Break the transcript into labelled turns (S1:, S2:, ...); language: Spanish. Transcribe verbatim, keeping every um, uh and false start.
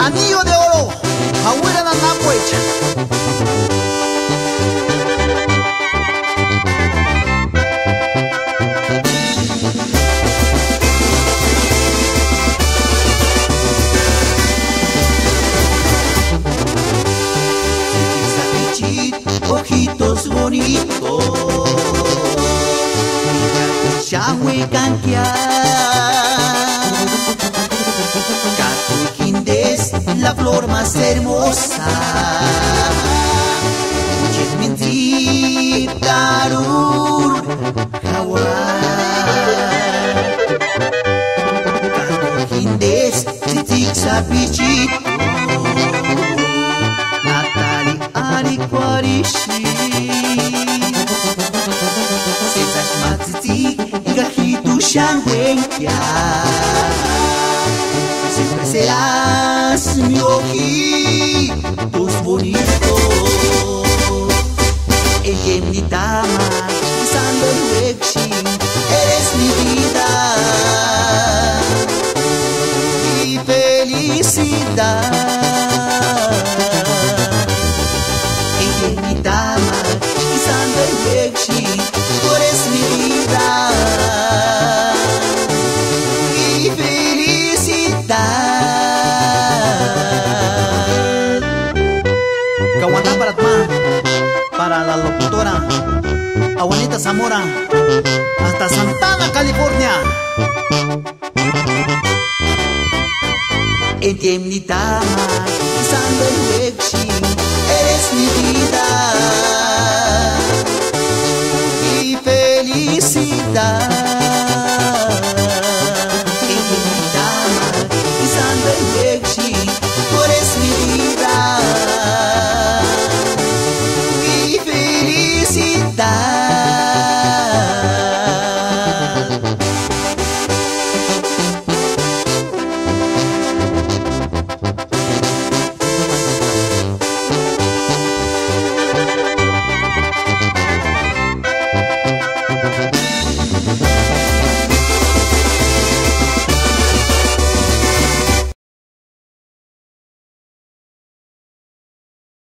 S1: Anillo de oro, Abuela Nanapuecha. Ojitos bonitos, Yahweh canquear, Catuquindes, la flor más hermosa, Yesminzi, Tarur, Jaguar, Catuquindes, Tzitzik, Sapichito, Natali, Ari, Quarishi, Sesas Matzitzi, Igajitu, Shanwenkia. Siempre serás mi ojitos bonito. El Yemnitama, Sando Luexin, eres mi vida y felicidad. Tú eres mi vida y felicidad. Kawanta Paratma, para la locutora Abuelita Zamora, hasta Santana, California. En Yemnitama, Sando Luexin, eres mi vida y felicidad. En Yemnitama, Sando Luexin, tú eres mi vida y felicidad.